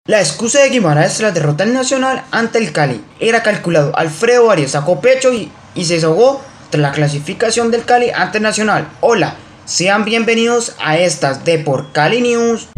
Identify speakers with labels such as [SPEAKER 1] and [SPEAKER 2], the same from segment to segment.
[SPEAKER 1] La excusa de Guimaraes tras la derrota del Nacional ante el Cali era calculado. Alfredo Arias sacó pecho y se desahogó tras la clasificación del Cali ante el Nacional. Hola, sean bienvenidos a estas Deport Cali News.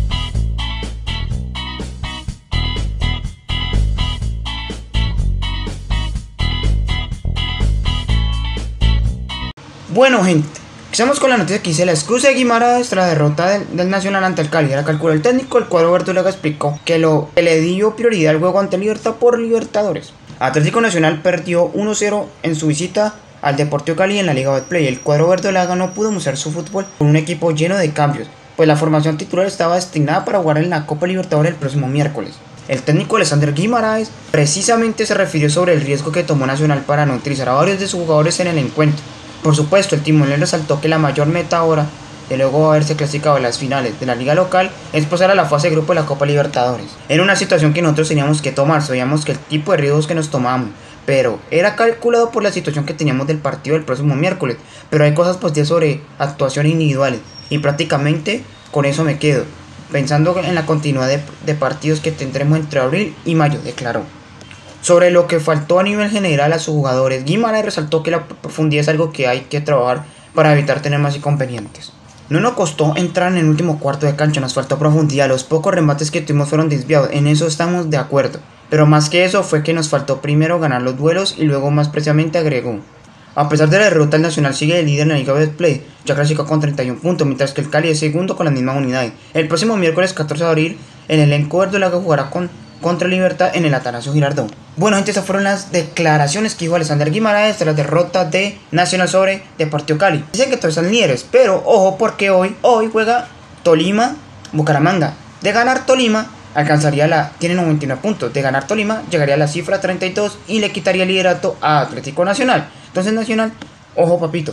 [SPEAKER 1] Bueno, gente, empezamos con la noticia que dice: la excusa de Guimaraes tras la derrota del Nacional ante el Cali. Era calculó el técnico. El cuadro verdolaga explicó que le dio prioridad al juego ante Libertad por Libertadores. Atlético Nacional perdió 1-0 en su visita al Deportivo Cali en la Liga Betplay. El cuadro verdolaga no pudo mostrar su fútbol con un equipo lleno de cambios, pues la formación titular estaba destinada para jugar en la Copa Libertadores el próximo miércoles. El técnico Alexander Guimaraes precisamente se refirió sobre el riesgo que tomó Nacional para no utilizar a varios de sus jugadores en el encuentro. Por supuesto, el timonel resaltó que la mayor meta ahora, de luego haberse clasificado en las finales de la liga local, es pasar a la fase de grupo de la Copa Libertadores. Era una situación que nosotros teníamos que tomar, sabíamos que el tipo de riesgos que nos tomamos, pero era calculado por la situación que teníamos del partido del próximo miércoles. Pero hay cosas positivas sobre actuaciones individuales, y prácticamente con eso me quedo, pensando en la continuidad de partidos que tendremos entre abril y mayo, declaró. Sobre lo que faltó a nivel general a sus jugadores, Guimaraes resaltó que la profundidad es algo que hay que trabajar para evitar tener más inconvenientes. No nos costó entrar en el último cuarto de cancha, nos faltó profundidad, los pocos remates que tuvimos fueron desviados, en eso estamos de acuerdo. Pero más que eso fue que nos faltó primero ganar los duelos y luego más precisamente agregó: a pesar de la derrota, el Nacional sigue de líder en la Liga Betplay, ya clasificó con 31 puntos, mientras que el Cali es segundo con la misma unidad. El próximo miércoles 14 de abril, el elenco verdolaga jugará contra Libertad en el Atanasio Girardot. Bueno, gente, esas fueron las declaraciones que dijo Alexander Guimaraes tras la derrota de Nacional sobre Deportivo Cali. Dicen que todos son líderes, pero ojo, porque hoy juega Tolima Bucaramanga. De ganar Tolima tiene 99 puntos. De ganar Tolima llegaría a la cifra 32 y le quitaría el liderato a Atlético Nacional. Entonces Nacional, ojo papito,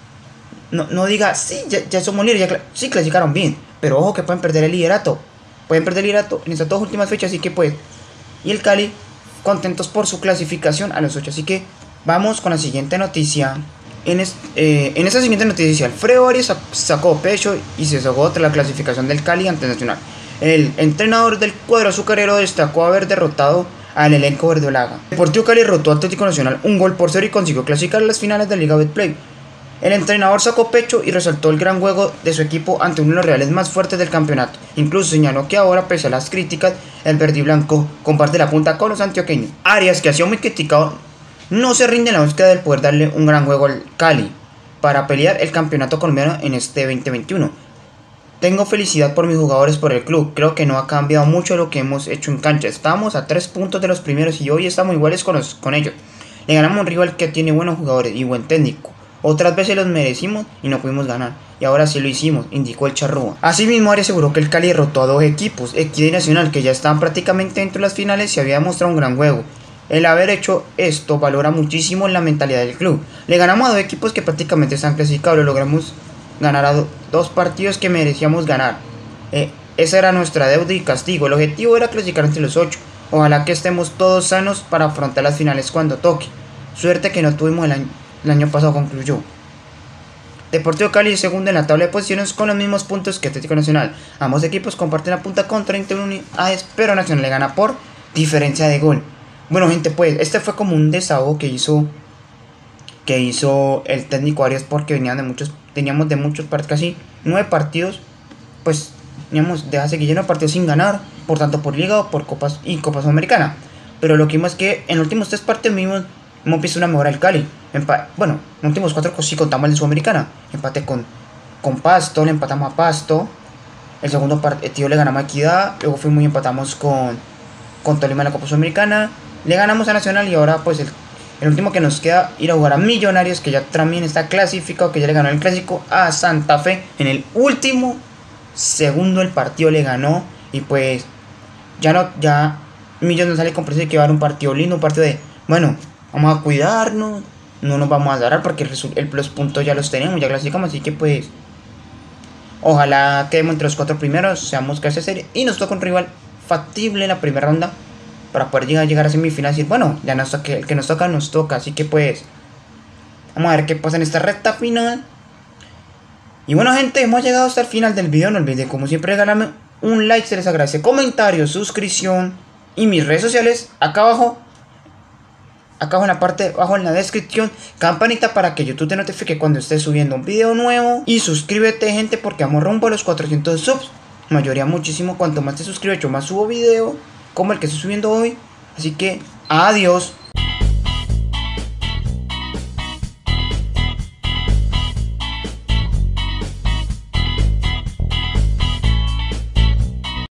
[SPEAKER 1] no diga, sí, ya somos líderes, sí clasificaron bien, pero ojo que pueden perder el liderato. Pueden perder el liderato en estas dos últimas fechas, así que pues. Y el Cali, contentos por su clasificación a los 8. Así que vamos con la siguiente noticia. En esta siguiente noticia, Alfredo Arias sacó pecho y se desahogó tras la clasificación del Cali ante Nacional. El entrenador del cuadro azucarero destacó haber derrotado al elenco verdolaga. Deportivo Cali derrotó a Atlético Nacional 1-0 y consiguió clasificar a las finales de la Liga Betplay. El entrenador sacó pecho y resaltó el gran juego de su equipo ante uno de los rivales más fuertes del campeonato. Incluso señaló que ahora, pese a las críticas, el verde y blanco comparte la punta con los antioqueños. Arias, que ha sido muy criticado, no se rinde en la búsqueda del poder darle un gran juego al Cali para pelear el campeonato colombiano en este 2021. Tengo felicidad por mis jugadores, por el club. Creo que no ha cambiado mucho lo que hemos hecho en cancha. Estábamos a 3 puntos de los primeros y hoy estamos iguales con ellos. Le ganamos a un rival que tiene buenos jugadores y buen técnico. Otras veces los merecimos y no pudimos ganar, y ahora sí lo hicimos, indicó el charrúa. Asimismo, Arias aseguró que el Cali derrotó a dos equipos, Equidad y Nacional, que ya estaban prácticamente dentro de las finales y había demostrado un gran juego. El haber hecho esto valora muchísimo la mentalidad del club. Le ganamos a dos equipos que prácticamente están clasificados, logramos ganar a dos partidos que merecíamos ganar. Esa era nuestra deuda y castigo. El objetivo era clasificar entre los 8. Ojalá que estemos todos sanos para afrontar las finales cuando toque. Suerte que no tuvimos el año pasado, concluyó. Deportivo Cali es segundo en la tabla de posiciones con los mismos puntos que Atlético Nacional. Ambos equipos comparten la punta con 31 unidades, pero Nacional le gana por diferencia de gol. Bueno, gente, pues este fue como un desahogo que hizo el técnico Arias, porque teníamos de muchos partidos, casi 9 partidos, pues teníamos de hace que lleno partidos sin ganar, por tanto por Liga o por Copas y Copa Sudamericana. Pero lo que vimos es que en los últimos 3 partidos hemos visto una mejora del Cali. Bueno, en los últimos 4 sí contamos el de Sudamericana. Empate con Pasto, le empatamos a Pasto. El segundo partido le ganamos a Equidad. Luego fuimos y empatamos con Tolima en la Copa Sudamericana. Le ganamos a Nacional y ahora pues el último que nos queda ir a jugar a Millonarios, que ya también está clasificado, que ya le ganó el clásico a Santa Fe. En el último segundo el partido le ganó y pues ya Millonarios sale con presión de que va a dar un partido lindo, un partido de, bueno, vamos a cuidarnos, no nos vamos a dar porque los puntos ya los tenemos, ya clasificamos, así que pues ojalá quedemos entre los 4 primeros, seamos casi serie y nos toca un rival factible en la primera ronda para poder llegar a semifinal y decir, bueno, ya el que nos toca, así que pues vamos a ver qué pasa en esta recta final. Y bueno, gente, hemos llegado hasta el final del video. No olviden como siempre un like se les agradece, comentario, suscripción y mis redes sociales acá abajo. Acá abajo en la parte de abajo en la descripción, campanita para que YouTube te notifique cuando esté subiendo un video nuevo. Y suscríbete, gente, porque vamos rumbo a los 400 subs. Mayoría muchísimo, cuanto más te suscribes yo más subo video como el que estoy subiendo hoy. Así que adiós.